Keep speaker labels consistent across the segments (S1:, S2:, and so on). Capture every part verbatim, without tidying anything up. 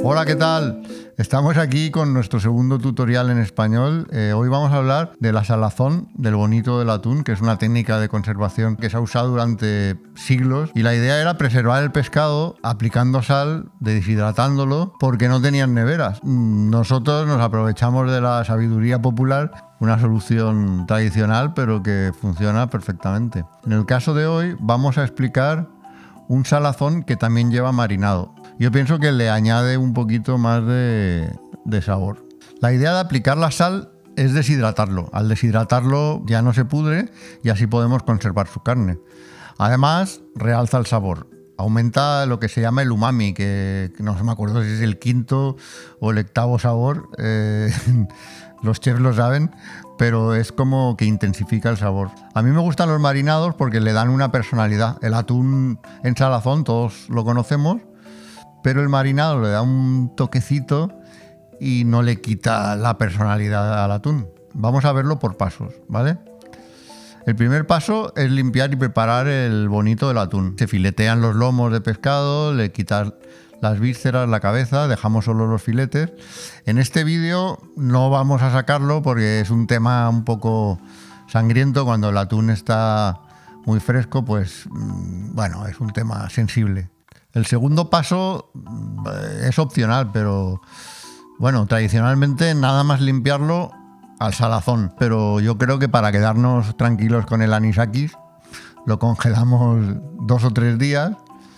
S1: Hola, ¿qué tal? Estamos aquí con nuestro segundo tutorial en español. Eh, hoy vamos a hablar de la salazón del bonito del atún, que es una técnica de conservación que se ha usado durante siglos. Y la idea era preservar el pescado aplicando sal, deshidratándolo, porque no tenían neveras. Nosotros nos aprovechamos de la sabiduría popular, una solución tradicional, pero que funciona perfectamente. En el caso de hoy vamos a explicar un salazón que también lleva marinado. Yo pienso que le añade un poquito más de, de sabor. La idea de aplicar la sal es deshidratarlo. Al deshidratarlo ya no se pudre y así podemos conservar su carne. Además, realza el sabor. Aumenta lo que se llama el umami, que, que no me acuerdo si es el quinto o el octavo sabor. Eh, los chefs lo saben, pero es como que intensifica el sabor. A mí me gustan los marinados porque le dan una personalidad. El atún en salazón todos lo conocemos, pero el marinado le da un toquecito y no le quita la personalidad al atún. Vamos a verlo por pasos, ¿vale? El primer paso es limpiar y preparar el bonito del atún. Se filetean los lomos de pescado, le quitas las vísceras, la cabeza, dejamos solo los filetes. En este vídeo no vamos a sacarlo porque es un tema un poco sangriento. Cuando el atún está muy fresco, pues bueno, es un tema sensible. El segundo paso es opcional, pero bueno, tradicionalmente nada más limpiarlo al salazón. Pero yo creo que para quedarnos tranquilos con el anisakis, lo congelamos dos o tres días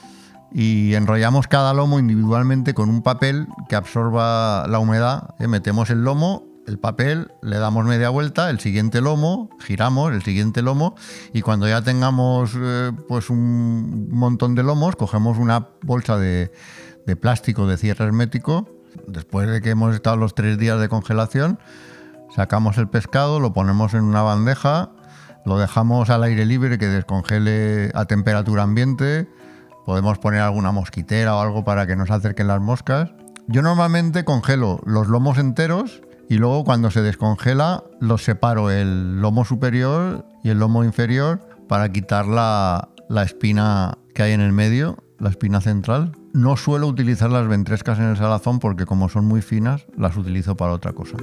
S1: y enrollamos cada lomo individualmente con un papel que absorba la humedad. ¿eh? Metemos el lomo, el papel, le damos media vuelta, el siguiente lomo, giramos el siguiente lomo y cuando ya tengamos eh, pues un montón de lomos, cogemos una bolsa de, de plástico de cierre hermético. Después de que hemos estado los tres días de congelación, sacamos el pescado, lo ponemos en una bandeja, lo dejamos al aire libre que descongele a temperatura ambiente. Podemos poner alguna mosquitera o algo para que no se acerquen las moscas. Yo normalmente congelo los lomos enteros y luego cuando se descongela los separo, el lomo superior y el lomo inferior, para quitar la, la espina que hay en el medio, la espina central. No suelo utilizar las ventrescas en el salazón porque como son muy finas, las utilizo para otra cosa.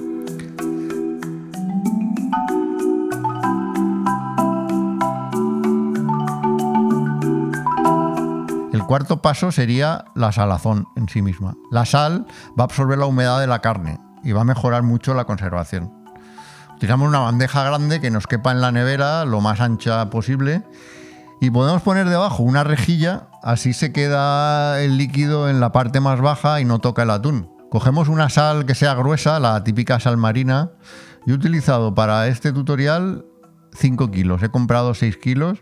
S1: El cuarto paso sería la salazón en sí misma. La sal va a absorber la humedad de la carne y va a mejorar mucho la conservación. Utilizamos una bandeja grande que nos quepa en la nevera lo más ancha posible y podemos poner debajo una rejilla, así se queda el líquido en la parte más baja y no toca el atún. Cogemos una sal que sea gruesa, la típica sal marina. Yo he utilizado para este tutorial cinco kilos, he comprado seis kilos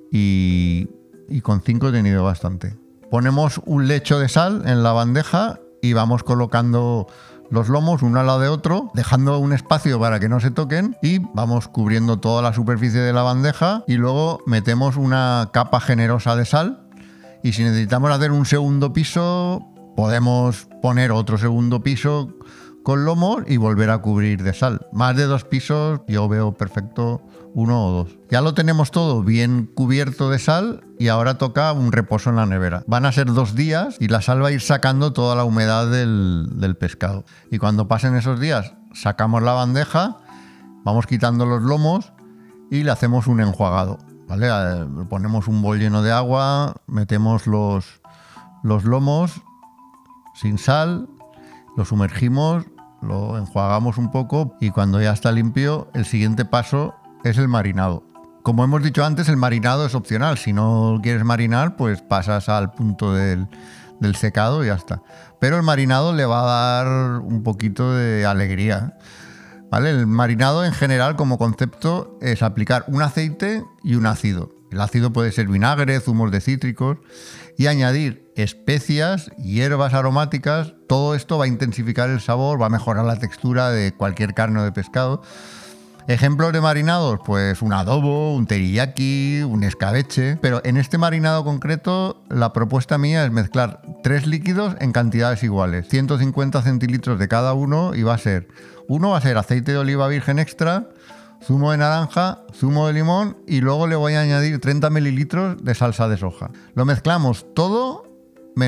S1: y, y con cinco he tenido bastante. Ponemos un lecho de sal en la bandeja y vamos colocando los lomos uno al lado de otro, dejando un espacio para que no se toquen y vamos cubriendo toda la superficie de la bandeja y luego metemos una capa generosa de sal y si necesitamos hacer un segundo piso podemos poner otro segundo piso con lomos y volver a cubrir de sal. Más de dos pisos yo veo perfecto uno o dos. Ya lo tenemos todo bien cubierto de sal y ahora toca un reposo en la nevera. Van a ser dos días y la sal va a ir sacando toda la humedad del, del pescado. Y cuando pasen esos días sacamos la bandeja, vamos quitando los lomos y le hacemos un enjuagado, ¿vale? Ponemos un bol lleno de agua, metemos los, los lomos sin sal, lo sumergimos, lo enjuagamos un poco y cuando ya está limpio, el siguiente paso es el marinado. Como hemos dicho antes, el marinado es opcional. Si no quieres marinar, pues pasas al punto del, del secado y ya está. Pero el marinado le va a dar un poquito de alegría, ¿vale? El marinado en general como concepto es aplicar un aceite y un ácido. El ácido puede ser vinagre, zumos de cítricos y añadir especias, hierbas aromáticas. Todo esto va a intensificar el sabor, va a mejorar la textura de cualquier carne o de pescado. Ejemplos de marinados, pues un adobo, un teriyaki, un escabeche. Pero en este marinado concreto, la propuesta mía es mezclar tres líquidos en cantidades iguales. ciento cincuenta centilitros de cada uno y va a ser... Uno va a ser aceite de oliva virgen extra, zumo de naranja, zumo de limón y luego le voy a añadir treinta mililitros de salsa de soja. Lo mezclamos todo menos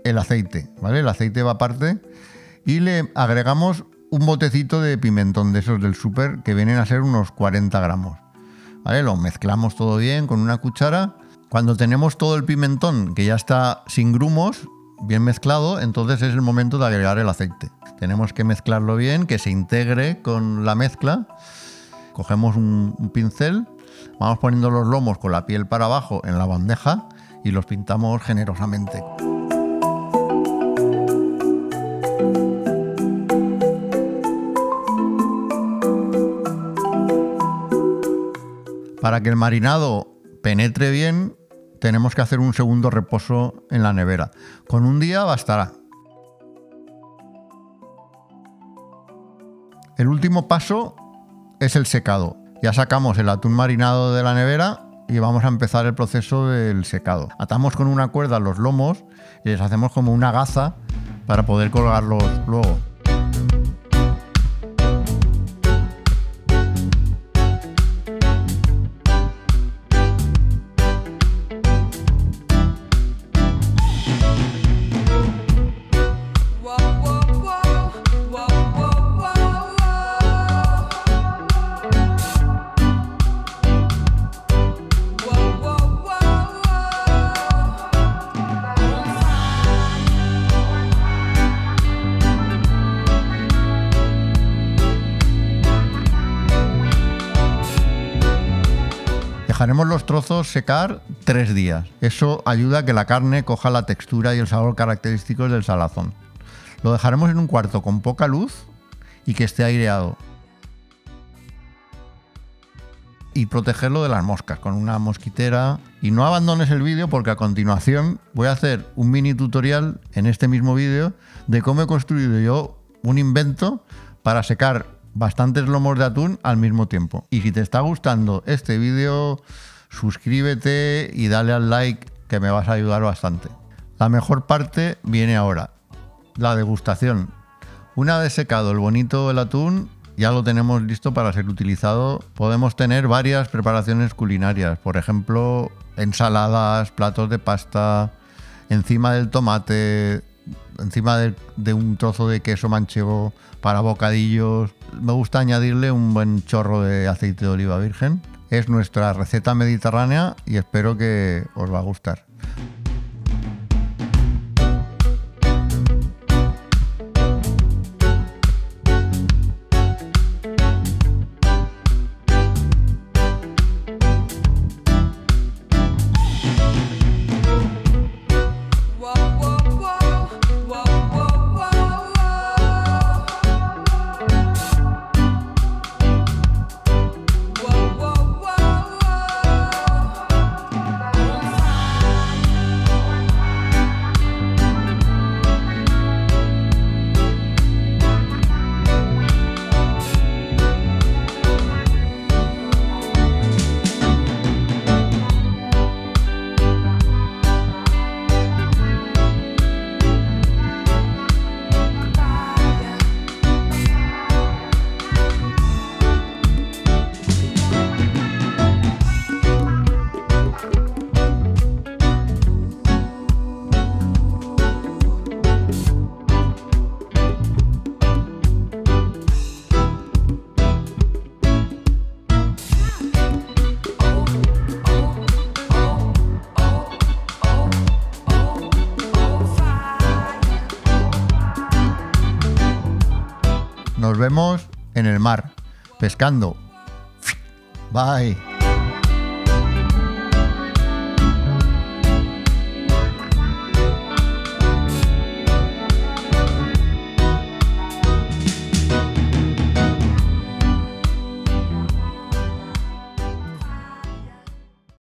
S1: el aceite, ¿vale? El aceite va aparte y le agregamos un botecito de pimentón de esos del súper que vienen a ser unos cuarenta gramos, ¿vale? Lo mezclamos todo bien con una cuchara. Cuando tenemos todo el pimentón que ya está sin grumos, bien mezclado, entonces es el momento de agregar el aceite. Tenemos que mezclarlo bien, que se integre con la mezcla. Cogemos un, un pincel, vamos poniendo los lomos con la piel para abajo en la bandeja y los pintamos generosamente. Para que el marinado penetre bien, tenemos que hacer un segundo reposo en la nevera. Con un día bastará. El último paso es el secado. Ya sacamos el atún marinado de la nevera y vamos a empezar el proceso del secado. Atamos con una cuerda los lomos y les hacemos como una gaza para poder colgarlos luego. Dejaremos los trozos secar tres días. Eso ayuda a que la carne coja la textura y el sabor característicos del salazón. Lo dejaremos en un cuarto con poca luz y que esté aireado. Y protegerlo de las moscas con una mosquitera. Y no abandones el vídeo porque a continuación voy a hacer un mini tutorial en este mismo vídeo de cómo he construido yo un invento para secar bastantes lomos de atún al mismo tiempo. Y si te está gustando este vídeo, suscríbete y dale al like, que me vas a ayudar bastante. La mejor parte viene ahora, la degustación. Una vez secado el bonito del atún, ya lo tenemos listo para ser utilizado. Podemos tener varias preparaciones culinarias, por ejemplo, ensaladas, platos de pasta, encima del tomate, encima de, de un trozo de queso manchego para bocadillos. Me gusta añadirle un buen chorro de aceite de oliva virgen. Es nuestra receta mediterránea y espero que os va a gustar. Nos vemos en el mar, pescando. Bye.